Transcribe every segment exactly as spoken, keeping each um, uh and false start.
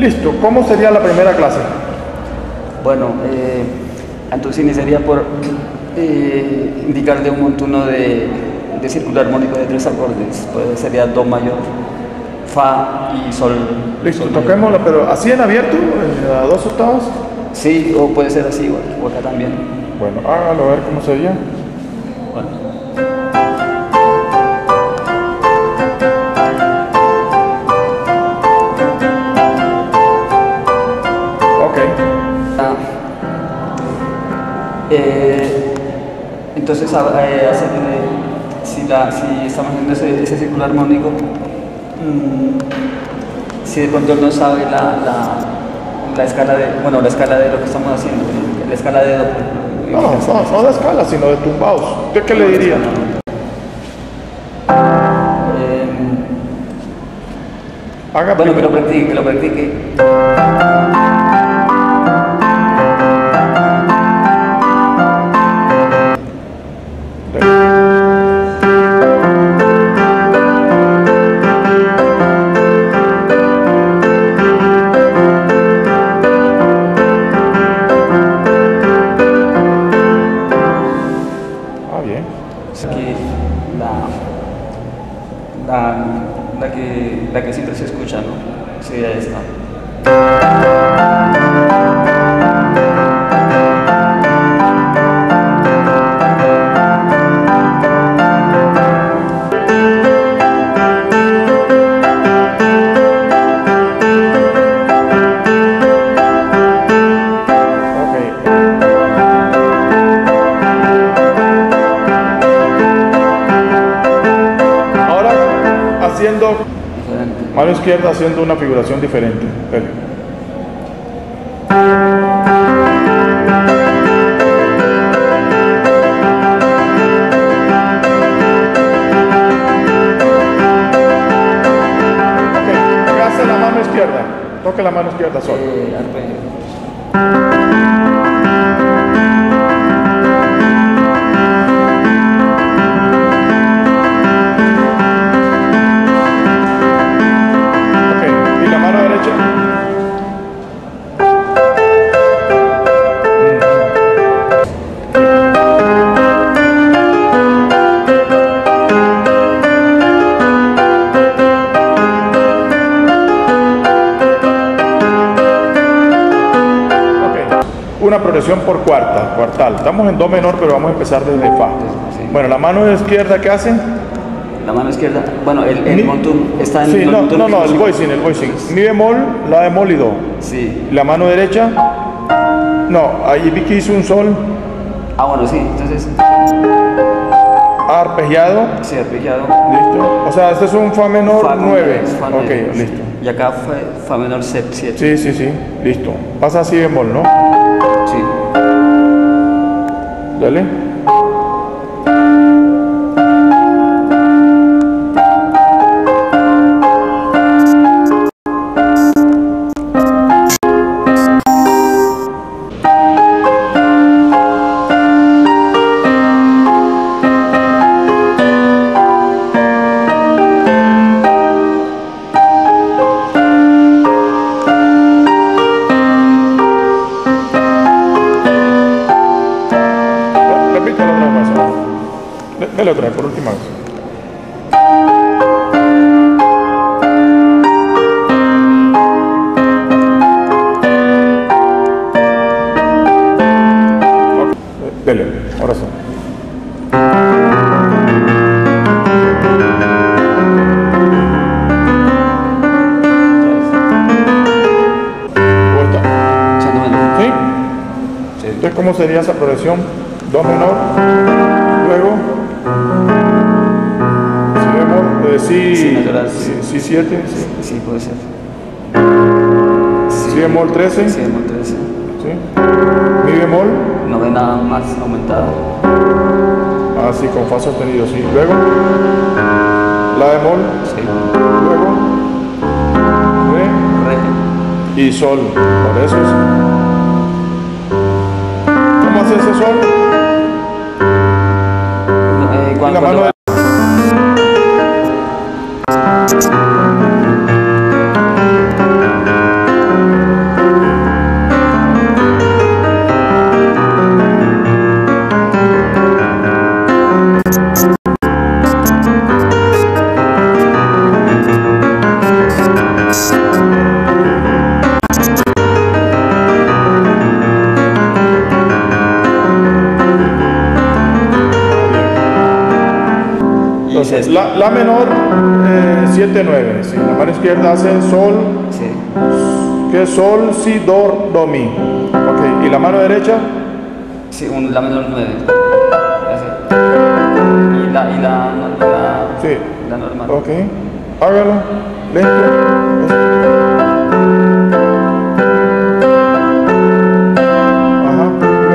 Listo, ¿cómo sería la primera clase? Bueno, eh, entonces iniciaría por eh, indicarle un montuno de, de círculo armónico de tres acordes. Pues sería Do mayor, Fa y Sol. Listo, sol toquémosla, pero así en abierto, eh, a dos octavas. Sí, o puede ser así, o acá también. Bueno, hágalo a ver cómo sería. Bueno. Eh, entonces, eh, hacer, eh, si, la, si estamos haciendo ese, ese círculo armónico, mmm, si de pronto no sabe la, la, la escala de, bueno, la escala de lo que estamos haciendo, la escala de do. No, no, no, no de escala, sino de tumbados. ¿Usted qué le diría? Eh, Haga bueno, primero. que lo practique, que lo practique. Aquí la, la, la, que, la que siempre se escucha, ¿no? Sería esta. Mano izquierda haciendo una figuración diferente. Dale. Ok, ¿qué hace la mano izquierda? Toque la mano izquierda solo. Eh, arpegio. Una progresión por cuarta, cuartal. Estamos en Do menor, pero vamos a empezar desde Fa. Sí. Bueno, la mano izquierda, ¿qué hace? La mano izquierda, bueno, el, el Mi, montuno está en sí, el no, montuno. no, no, el voicing, el voicing. Mi bemol, La bemol y Do. Sí. La mano derecha, no, ahí vi que hizo un Sol. Ah, bueno, sí, entonces. Arpegiado. Sí, arpegiado. Listo. O sea, este es un Fa menor Fa nueve. Fa ok, nueve, listo. Y acá fa, fa menor siete. Sí, sí, sí, listo. Pasa así bemol, ¿no? Sí. Dale. Dale otra vez, por última vez. Okay. Dale, ahora sí. ¿Cómo está? ¿Sí? Sí. Entonces, ¿cómo sería esa progresión? Do menor, luego si bemol, eh, si, Si natural, si, si siete, Sí, sí, puede ser. si bemol trece, Si bemol trece. ¿sí? Mi bemol, Novena más aumentada. así con Fa sostenido, sí. Luego La bemol, Sí. luego Re Re. y Sol. Por eso es. ¿Cómo hace ese Sol? No, eh, Y cuando, la mano cuando- de Entonces, la, la menor, eh, siete nueve. Si la mano izquierda hace sol, Sí. que es sol, si, do, do, mi. Ok, y la mano derecha, Sí, un, la menor nueve. Así. Y la, y la, y la, sí. la normal. Ok, hágalo, lento. Ajá,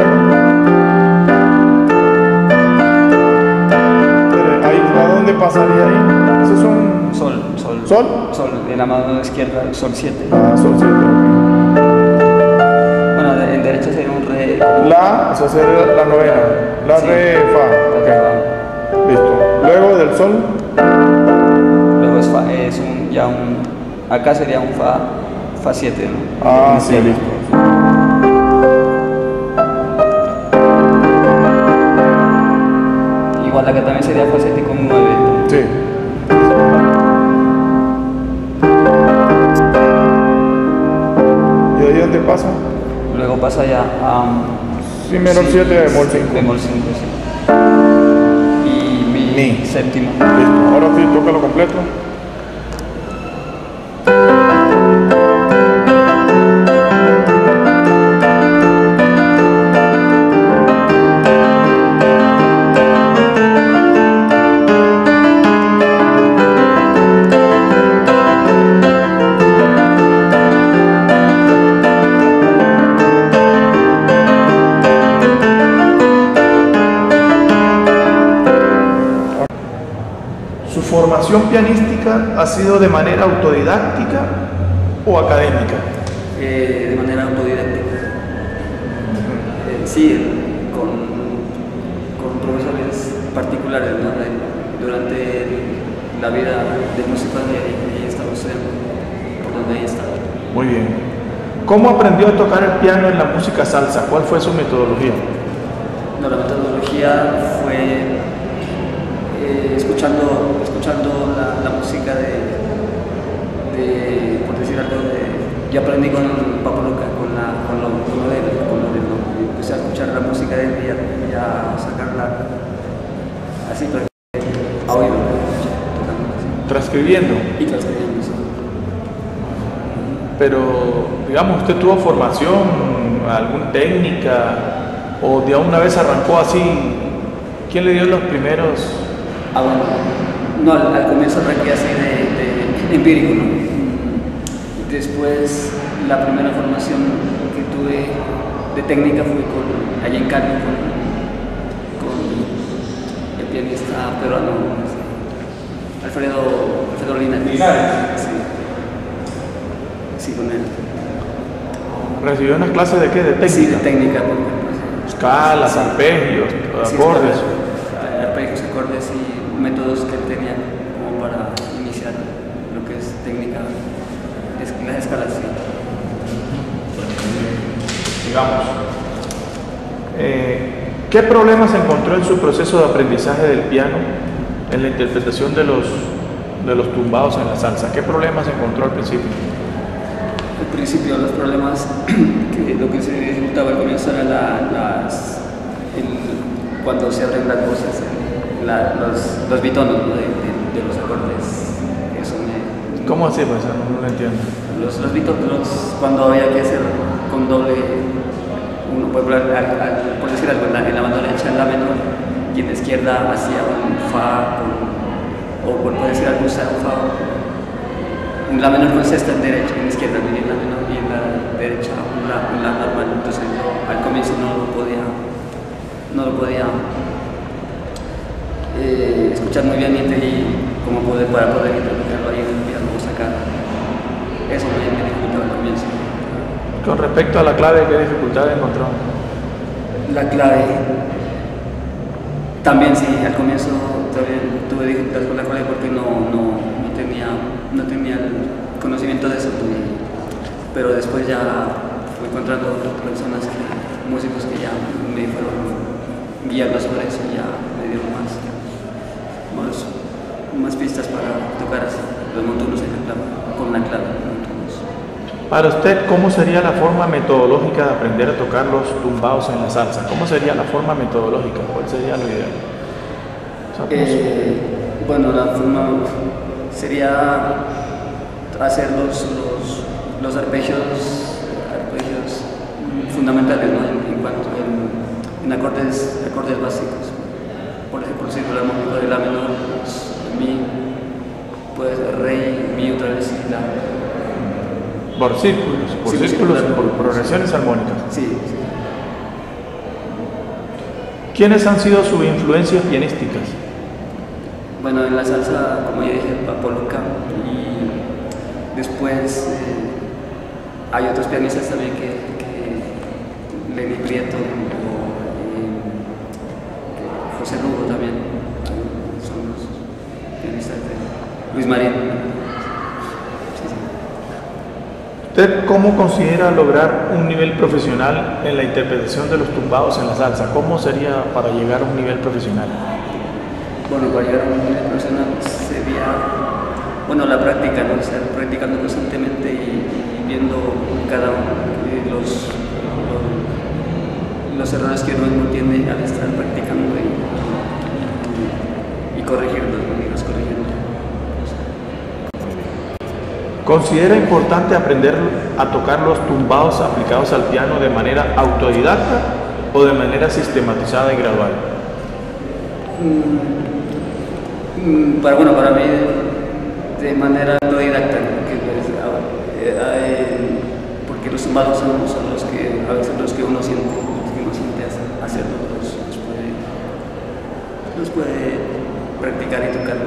Espere, ahí, ¿a dónde pasaría ahí? ¿Ese es un Sol, sol. sol? Sol, de la mano izquierda, sol siete. Ah, sol siete, ok. Bueno, de- en derecha sería un re. La, esa sería la novena. La, Sí. re, fa. La Ok, re, fa. listo. Luego del sol, Luego es, fa, es un, ya un. Acá sería un fa, fa siete, ¿no? ah, En sí, izquierda. listo. Igual acá también sería fa siete con nueve. Sí. ¿Y ahí dónde pasa? Luego pasa ya a. um, Si menor sí, siete, bemol cinco. Bemol cinco, sí. Y mi, Mi. séptimo. Listo. Ahora sí, tócalo completo. ¿Su formación pianística ha sido de manera autodidáctica o académica? Eh, de manera autodidáctica. Eh, sí, con, con profesores particulares, ¿no? De- durante el- la vida de música de ahí he estado estudiando, por donde he estado. Muy bien. ¿Cómo aprendió a tocar el piano en la música salsa? ¿Cuál fue su metodología? No, la metodología fue eh, escuchando, escuchando la, la música de, de, por decir algo, de, yo aprendí con Papo Luca, con, la, con, lo, con lo de él, con lo de él, ¿no? Y empecé a escuchar la música de él y a, y a sacarla así, pero a oído, tocando así, Transcribiendo. y transcribiendo eso. Pero, digamos, ¿usted tuvo formación, alguna técnica o de una vez arrancó así? ¿Quién le dio los primeros? Ah, bueno, no, al, al comienzo arranqué así de, de empírico, ¿no? Después, la primera formación que tuve de técnica fue con, allá en Cali, con, con el pianista peruano, Alfredo, Alfredo Linares. Linares. Sí. Sí, con él. ¿Recibió unas clases de qué? ¿De técnica? Sí, de técnica, porque pues, Escalas, sí. arpegios, Sí, acordes. escalas, arpegios, acordes y métodos que él tenía como para iniciar lo que es técnica, es, las escalas, sí. Digamos, eh, ¿qué problemas encontró en su proceso de aprendizaje del piano en la interpretación de los, de los tumbados en la salsa? ¿Qué problemas encontró al principio? Al principio los problemas, que lo que se dificultaba al comienzo era la, las, el, cuando se abren las voces, el, la, los, los bitonos, ¿no? de, de, de los acordes. Eso me, ¿Cómo así, pues? No, no lo entiendo. Los, los bitonos, cuando había que hacer con doble, uno puede hablar, al, al, por decir algo, en la, en la mano derecha en la menor y en la izquierda hacía un fa, con, o por decir algo, usar un fa, un la menor con sexta en derecha, en la izquierda, y en la menor y en la derecha un la, un la normal. Entonces yo al comienzo no lo podía, no lo podía eh, escuchar muy bien y como poder, para poder interpretarlo ahí en el piano o sacar. Eso me, me dificultaba al comienzo. Con respecto a la clave, ¿qué dificultad encontró? La clave, también sí, al comienzo todavía tuve dificultades con la clave porque no, no, no, tenía, no tenía el conocimiento de eso, pero después ya fui encontrando otras personas, que, músicos que ya me fueron guiando sobre eso y ya me dieron más, más, más pistas para tocar así, los montunos en la clave, con la clave. Montunos. Para usted, ¿cómo sería la forma metodológica de aprender a tocar los tumbados en la salsa? ¿Cómo sería la forma metodológica? ¿Cuál sería lo ideal? O sea, eh, bueno, la forma sería hacer los, los, los arpegios, arpegios fundamentales, ¿no? en, en cuanto en, en acordes, acordes básicos. Por ejemplo, el círculo armónico de la menor, pues, mi, pues re, mi otra vez y la. Por círculos, por sí, círculos, sí, por progresiones armónicas. Sí, sí. ¿Quiénes han sido sus influencias pianísticas? Bueno, en la salsa, como ya dije, Papo Luca, y después eh, hay otros pianistas también que, que Lenny Prieto o eh, José Lugo también, son los pianistas de Luis Marín. ¿Usted cómo considera lograr un nivel profesional en la interpretación de los tumbados en la salsa? ¿Cómo sería para llegar a un nivel profesional? Bueno, para llegar a un nivel profesional sería, bueno, la práctica, ¿no? Estar practicando constantemente y, y viendo cada uno de los, los, los errores que uno tiene al estar practicando y, y, y corregirlos, ¿no? Y los corrigiendo. ¿Considera importante aprender a tocar los tumbados aplicados al piano de manera autodidacta o de manera sistematizada y gradual? Mm, para, bueno, para mí de, de manera autodidacta, porque, pues, eh, eh, porque los tumbados son, son los que a veces los que uno siente, los que uno siente hacerlo, los, los, puede, los puede practicar y tocar.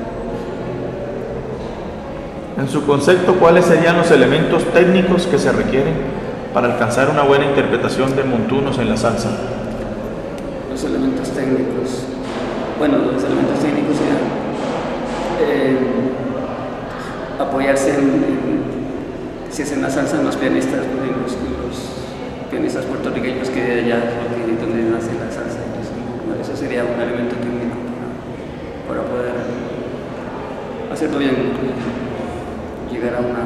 En su concepto, ¿cuáles serían los elementos técnicos que se requieren para alcanzar una buena interpretación de montunos en la salsa? Los elementos técnicos. Bueno, los elementos técnicos serían eh, apoyarse en, en, si es en la salsa, en los pianistas, en los, los pianistas puertorriqueños que de allá es donde nace la salsa. Entonces, bueno, eso sería un elemento técnico para, para poder hacerlo bien. Llegar a una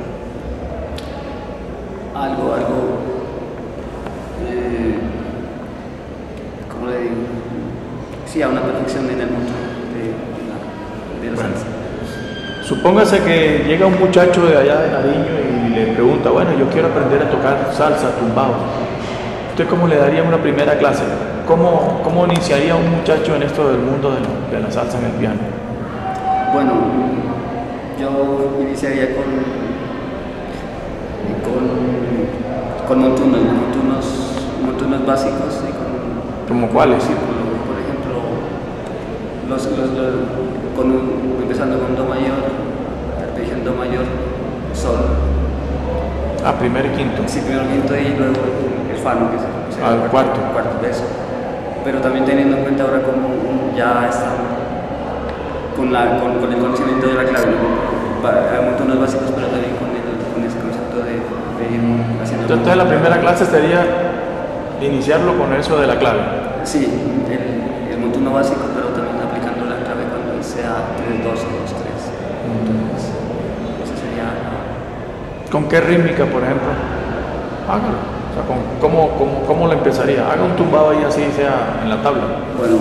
algo, algo eh, ¿cómo le digo? Sí, a una perfección en el mundo de, de, de la bueno, salsa. Supóngase que llega un muchacho de allá de Nariño y le pregunta, bueno, yo quiero aprender a tocar salsa, tumbado. ¿Usted cómo le daría una primera clase? ¿Cómo, cómo iniciaría un muchacho en esto del mundo de, lo, de la salsa en el piano? Bueno, yo iniciaría con, con, con montunos, montunos, montunos básicos. Y con, ¿Cómo cuáles? Círculo, por ejemplo, los, los, los, con un, empezando con Do mayor, arpegio en Do mayor, Sol. Ah, primero y quinto. Sí, primero y quinto y luego el Fano, que es el, ah, el cuarto. cuarto de eso. Pero también teniendo en cuenta ahora como ya está con, la, con, con el conocimiento de la clave, ¿no? Hay montones básicos, pero también con, el, con ese concepto de, de ir haciendo. Entonces, la primera clase sería iniciarlo con eso de la clave. Sí, el, el montuno básico, pero también aplicando la clave cuando sea tres dos o dos tres. Entonces, eso sería. ¿Con qué rítmica, por ejemplo? Hágalo. O sea, con, ¿cómo, cómo, ¿cómo lo empezaría? Haga un tumbado ahí así, sea en la tabla. Bueno,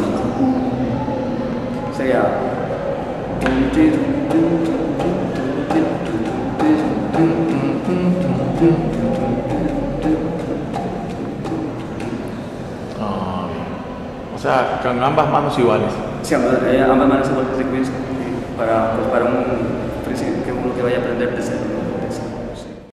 sería. Ah, o sea, con ambas manos iguales. Sí, ambas, eh, ambas manos iguales de comienzo para, pues, para un principio que uno que vaya a aprender de cero.